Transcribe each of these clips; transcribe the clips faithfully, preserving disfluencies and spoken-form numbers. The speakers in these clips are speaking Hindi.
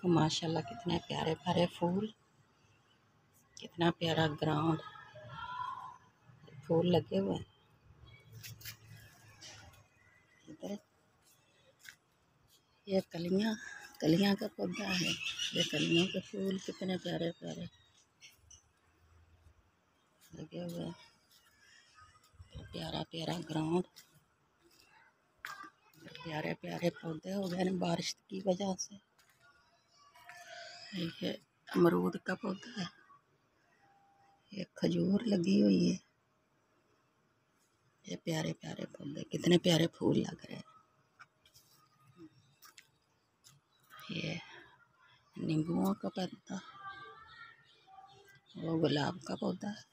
देखो माशाल्लाह कितने प्यारे प्यारे फूल, कितना प्यारा ग्राउंड, फूल लगे हुए हैं इधर। ये कलियां कलियां का पौधा है। ये कलियों के फूल कितने प्यारे प्यारे लगे हुए हैं। प्यारा प्यारा ग्राउंड, प्यारे प्यारे पौधे हो गए बारिश की वजह से। ये अमरूद का पौधा है, ये खजूर लगी हुई है। ये प्यारे प्यारे पौधे, कितने प्यारे फूल लग रहे हैं। ये नींबुओं का पौधा, वो गुलाब का पौधा है।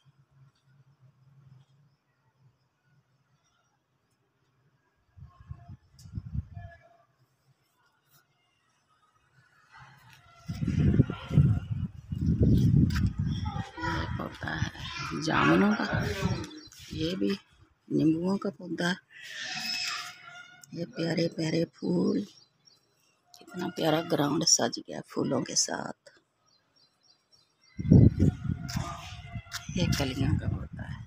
ये पौधा है जामुनों का, ये भी नींबुओं का पौधा। ये प्यारे प्यारे फूल, कितना प्यारा ग्राउंड सज गया फूलों के साथ। ये कलियां का पौधा है।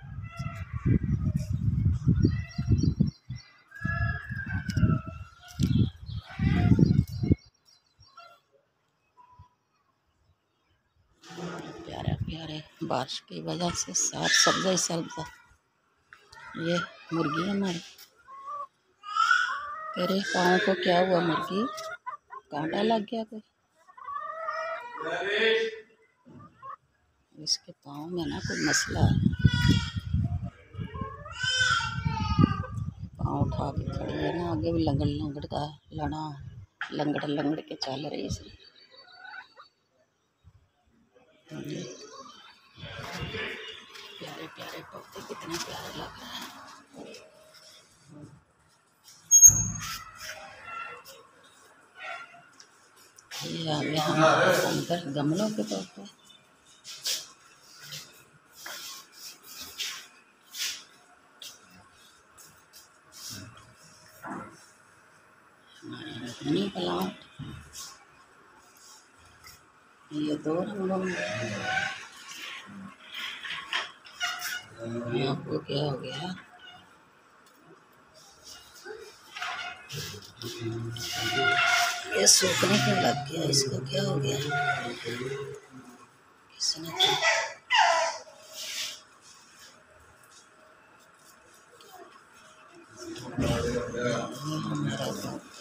प्यारे प्यारे बारिश की वजह से साफ सब्जा ही सब्जा। ये मुर्गी हमारी, तेरे पाँव को क्या हुआ मुर्गी? कांटा लग गया कोई? इसके पाँव में ना कोई मसला है। पाँव उठा के खड़ी है ना, आगे भी लंगड़ लंगड़ का लड़ा लंगड़ लंगड़ के चल रही है। प्यारे प्यारे पौधे, कितने प्यारे लग रहे हैं। ये आ गया हमारे अंदर गमलों के पौधे। मनी प्लांट, ये दो रंगों में। आपको क्या हो गया? ये सूखने क्यों लग गया? इसको क्या हो गया? किसने तो